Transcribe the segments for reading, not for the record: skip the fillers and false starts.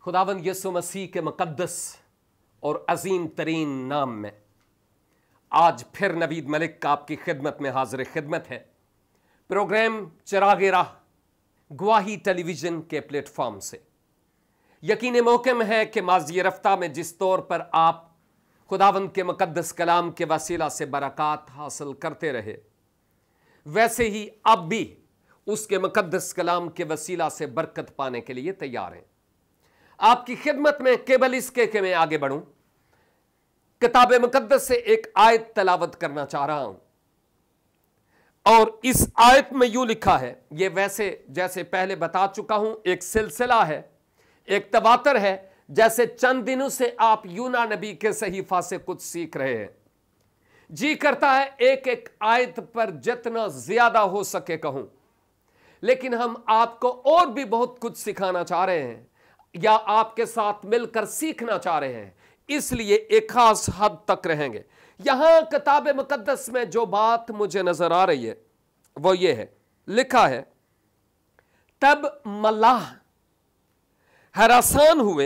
खुदावंद यीशु मसीह के मुकद्दस और अजीम तरीन नाम में आज फिर नवीद मलिक आपकी खिदमत में हाजिर खिदमत है। प्रोग्राम चिरागे राह गवाही टेलीविजन के प्लेटफॉर्म से यकीन मौक़िम है कि माज़ी रफ्ता में जिस तौर पर आप खुदावंद के मुकद्दस कलाम के वसीला से बरक़ात हासिल करते रहे, वैसे ही अब भी उसके मुकद्दस कलाम के वसीला से बरकत पाने के लिए तैयार हैं। आपकी खिदमत में केवल इसके कि मैं आगे बढ़ूं, किताब मुकद्दस से एक आयत तलावत करना चाह रहा हूं और इस आयत में यूं लिखा है, ये वैसे जैसे पहले बता चुका हूं एक सिलसिला है, एक तवातर है, जैसे चंद दिनों से आप यूना नबी के सहीफा से कुछ सीख रहे हैं। जी करता है एक एक आयत पर जितना ज्यादा हो सके कहूं, लेकिन हम आपको और भी बहुत कुछ सिखाना चाह रहे हैं या आपके साथ मिलकर सीखना चाह रहे हैं, इसलिए एक खास हद तक रहेंगे। यहां किताब मुकद्दस में जो बात मुझे नजर आ रही है वो ये है, लिखा है तब मल्लाह हरासान हुए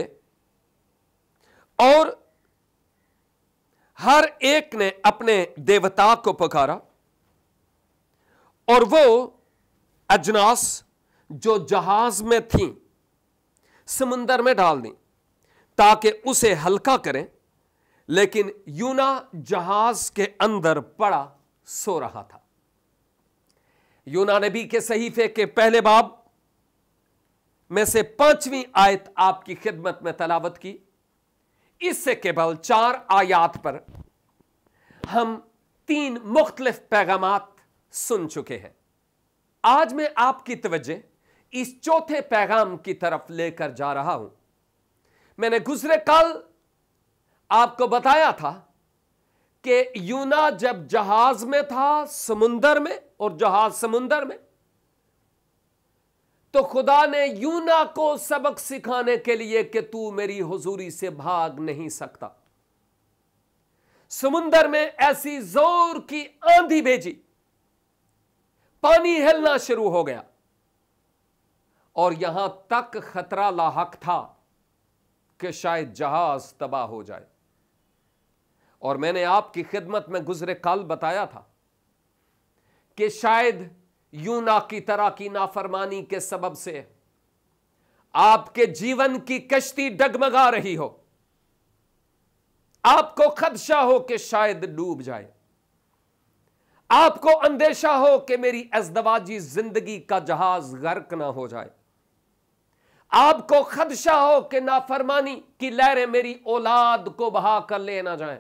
और हर एक ने अपने देवता को पुकारा और वो अजनास जो जहाज में थीं समुंदर में डाल दी ताकि उसे हल्का करें, लेकिन यूना जहाज के अंदर पड़ा सो रहा था। यूना नबी के सहीफे के पहले बाब में से 5वीं आयत आपकी खिदमत में तलावत की। इससे केवल 4 आयात पर हम 3 मुख्तलिफ पैगामात सुन चुके हैं। आज मैं आपकी तवज्जो इस चौथे पैगाम की तरफ लेकर जा रहा हूं। मैंने गुज़रे कल आपको बताया था कि यूना जब जहाज में था समुंदर में और जहाज समुंदर में, तो खुदा ने यूना को सबक सिखाने के लिए कि तू मेरी हुजूरी से भाग नहीं सकता, समुंदर में ऐसी जोर की आंधी भेजी, पानी हिलना शुरू हो गया और यहां तक खतरा लाहक था कि शायद जहाज तबाह हो जाए। और मैंने आपकी खिदमत में गुजरे कल बताया था कि शायद यूना की तरह की नाफरमानी के सबब से आपके जीवन की कश्ती डगमगा रही हो, आपको खदशा हो कि शायद डूब जाए, आपको अंदेशा हो कि मेरी अज़दवाजी जिंदगी का जहाज गर्क ना हो जाए, आपको खदशा हो कि नाफरमानी की लहरें मेरी औलाद को बहा कर ले ना जाएं,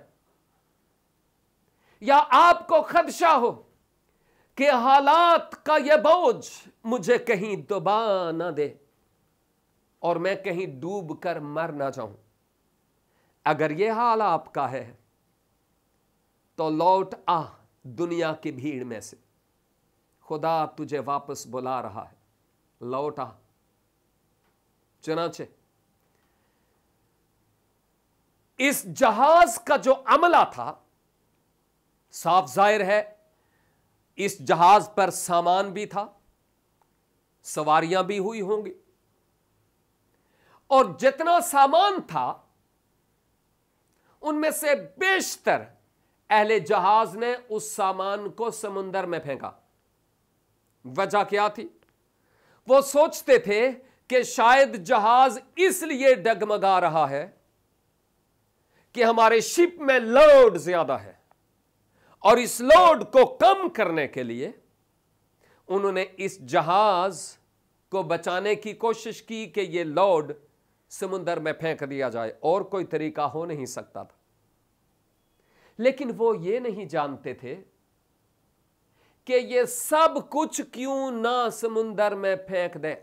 या आपको खदशा हो कि हालात का यह बोझ मुझे कहीं दबा ना दे और मैं कहीं डूब कर मर ना जाऊं। अगर यह हाल आपका है तो लौट आ दुनिया की भीड़ में से, खुदा तुझे वापस बुला रहा है, लौट आ। चुनाचे इस जहाज का जो अमला था, साफ जाहिर है इस जहाज पर सामान भी था, सवारियां भी हुई होंगी, और जितना सामान था उनमें से बेशतर अहले जहाज ने उस सामान को समुंदर में फेंका। वजह क्या थी? वो सोचते थे कि शायद जहाज इसलिए डगमगा रहा है कि हमारे शिप में लोड ज्यादा है, और इस लोड को कम करने के लिए उन्होंने इस जहाज को बचाने की कोशिश की कि यह लोड समुंदर में फेंक दिया जाए, और कोई तरीका हो नहीं सकता था। लेकिन वो ये नहीं जानते थे कि ये सब कुछ क्यों ना समुंदर में फेंक दे,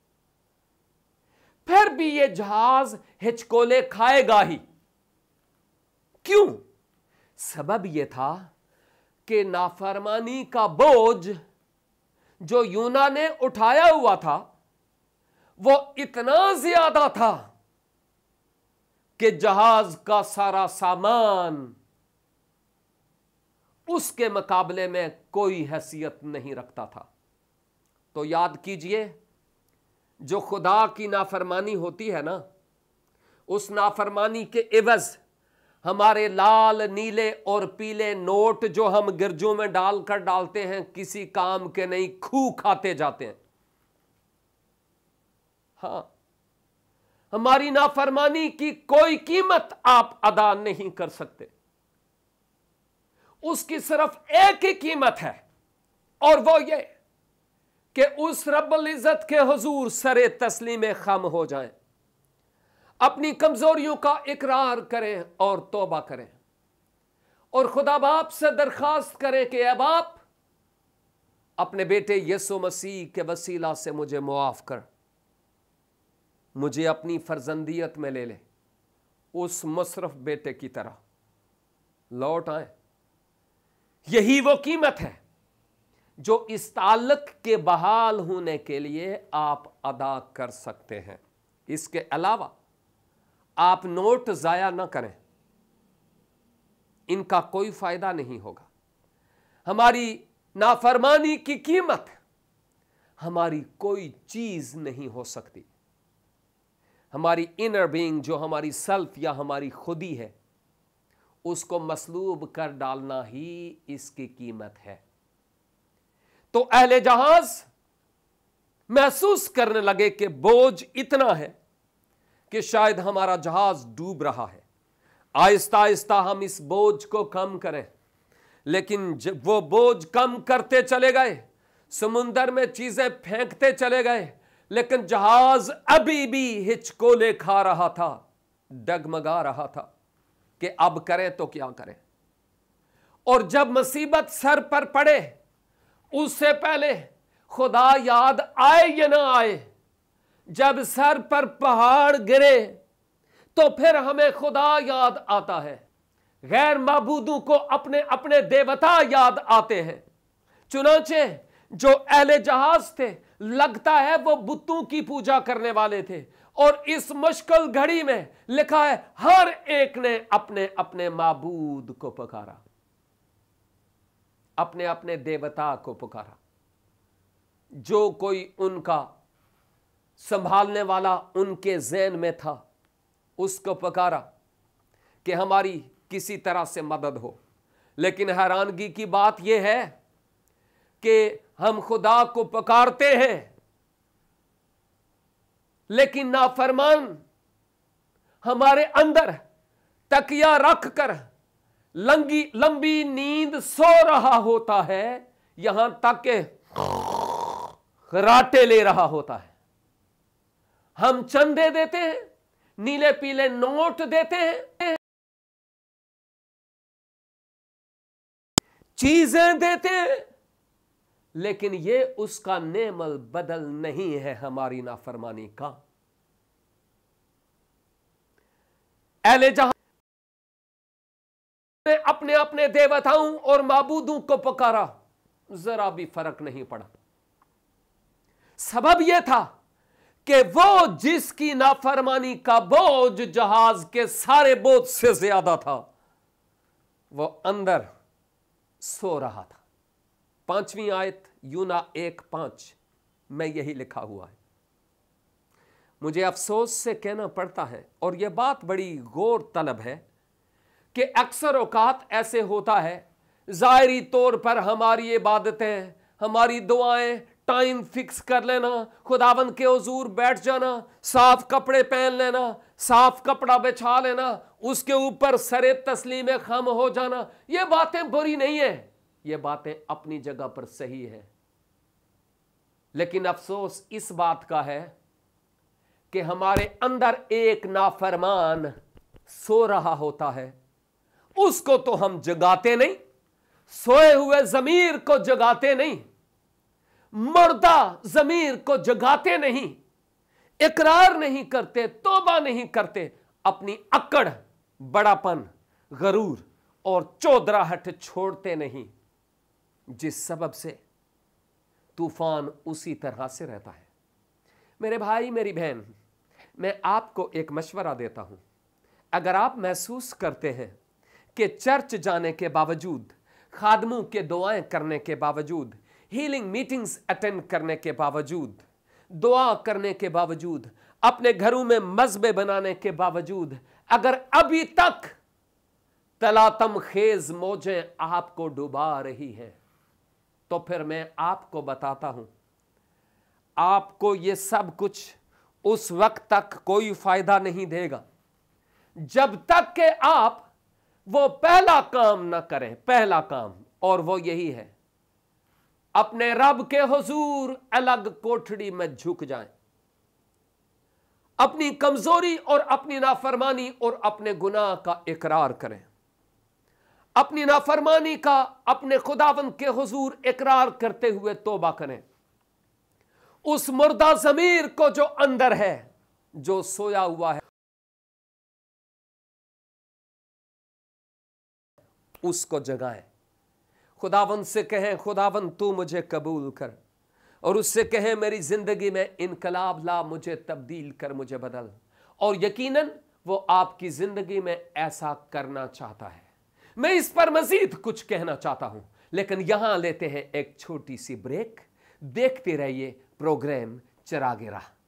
फिर भी ये जहाज हिचकोले खाएगा ही। क्यों? सबब यह था कि नाफरमानी का बोझ जो यूना ने उठाया हुआ था वो इतना ज्यादा था कि जहाज का सारा सामान उसके मुकाबले में कोई हैसियत नहीं रखता था। तो याद कीजिए, जो खुदा की नाफरमानी होती है ना, उस नाफरमानी के एवज हमारे लाल नीले और पीले नोट जो हम गिरजों में डालकर डालते हैं किसी काम के नहीं, खूह खाते जाते हैं। हां, हमारी नाफरमानी की कोई कीमत आप अदा नहीं कर सकते। उसकी सिर्फ एक ही कीमत है और वो ये कि उस रब्बुल इज्जत के हुजूर सरे तस्लीम खम हो जाएं, अपनी कमजोरियों का इकरार करें और तौबा करें और खुदा बाप से दरखास्त करें कि ऐ बाप, अपने बेटे यीशु मसीह के वसीला से मुझे मुआफ कर, मुझे अपनी फर्जंदियत में ले ले, उस मुशर्रफ बेटे की तरह लौट आए। यही वो कीमत है जो इस ताल्लुक के बहाल होने के लिए आप अदा कर सकते हैं। इसके अलावा आप नोट जाया ना करें, इनका कोई फायदा नहीं होगा। हमारी नाफरमानी की कीमत हमारी कोई चीज नहीं हो सकती। हमारी इनर बीइंग, जो हमारी सेल्फ या हमारी खुदी है, उसको मसलूब कर डालना ही इसकी कीमत है। तो अहले जहाज महसूस करने लगे कि बोझ इतना है कि शायद हमारा जहाज डूब रहा है। आहिस्ता आहिस्ता हम इस बोझ को कम करें, लेकिन वो बोझ कम करते चले गए, समुंदर में चीजें फेंकते चले गए, लेकिन जहाज अभी भी हिचकोले खा रहा था, डगमगा रहा था कि अब करें तो क्या करें। और जब मुसीबत सर पर पड़े, उससे पहले खुदा याद आए या ना आए, जब सर पर पहाड़ गिरे तो फिर हमें खुदा याद आता है। गैर माबूदों को अपने अपने देवता याद आते हैं। चुनांचे जो अहले जहाज थे, लगता है वो बुतों की पूजा करने वाले थे। और इस मुश्किल घड़ी में लिखा है, हर एक ने अपने अपने माबूद को पुकारा, अपने अपने देवता को पुकारा। जो कोई उनका संभालने वाला उनके ज़हन में था, उसको पुकारा कि हमारी किसी तरह से मदद हो। लेकिन हैरानगी की बात यह है कि हम खुदा को पुकारते हैं, लेकिन नाफरमान हमारे अंदर तकिया रखकर लंबी नींद सो रहा होता है, यहां तक के खराटे ले रहा होता है। हम चंदे देते हैं, नीले पीले नोट देते हैं, चीजें देते हैं, लेकिन ये उसका नेमल बदल नहीं है हमारी नाफरमानी का। अहले जहां ने अपने अपने देवताओं और माबूदों को पुकारा, जरा भी फर्क नहीं पड़ा। सबब यह था कि वो जिसकी नाफरमानी का बोझ जहाज के सारे बोझ से ज्यादा था, वो अंदर सो रहा था। 5वीं आयत यूना 1:5 में यही लिखा हुआ है। मुझे अफसोस से कहना पड़ता है, और यह बात बड़ी गौर तलब है, कि अक्सर औकात ऐसे होता है, ज़ाहिरी तौर पर हमारी इबादतें, हमारी दुआएं टाइम फिक्स कर लेना, खुदावंद के हुजूर बैठ जाना, साफ कपड़े पहन लेना, साफ कपड़ा बिछा लेना, उसके ऊपर सरे तस्लीम खम हो जाना, ये बातें बुरी नहीं है, ये बातें अपनी जगह पर सही है। लेकिन अफसोस इस बात का है कि हमारे अंदर एक नाफरमान सो रहा होता है, उसको तो हम जगाते नहीं, सोए हुए जमीर को जगाते नहीं, मुर्दा जमीर को जगाते नहीं, इकरार नहीं करते, तौबा नहीं करते, अपनी अकड़, बड़ापन, गरूर और चौधराहट छोड़ते नहीं, जिस सबब से तूफान उसी तरह से रहता है। मेरे भाई मेरी बहन, मैं आपको एक मशवरा देता हूं। अगर आप महसूस करते हैं कि चर्च जाने के बावजूद, खादमों के दुआएं करने के बावजूद, हीलिंग मीटिंग्स अटेंड करने के बावजूद, दुआ करने के बावजूद अपने घरों में मजबे बनाने के बावजूद अगर अभी तक तलातम खेज मौजें आपको डुबा रही हैं, तो फिर मैं आपको बताता हूं, आपको यह सब कुछ उस वक्त तक कोई फायदा नहीं देगा जब तक कि आप वो पहला काम ना करें। पहला काम, और वो यही है, अपने रब के हुजूर अलग कोठड़ी में झुक जाएं, अपनी कमजोरी और अपनी नाफरमानी और अपने गुनाह का इकरार करें, अपनी नाफरमानी का अपने खुदावंद के हुजूर इकरार करते हुए तौबा करें। उस मुर्दा ज़मीर को जो अंदर है, जो सोया हुआ है, उसको जगाएं। खुदावंद से कहें, खुदावंद तू मुझे कबूल कर, और उससे कहें मेरी जिंदगी में इनकलाब ला, मुझे तब्दील कर, मुझे बदल। और यकीनन वो आपकी जिंदगी में ऐसा करना चाहता है। मैं इस पर मजीद कुछ कहना चाहता हूं, लेकिन यहां लेते हैं एक छोटी सी ब्रेक। देखते रहिए प्रोग्राम चिरागे राह।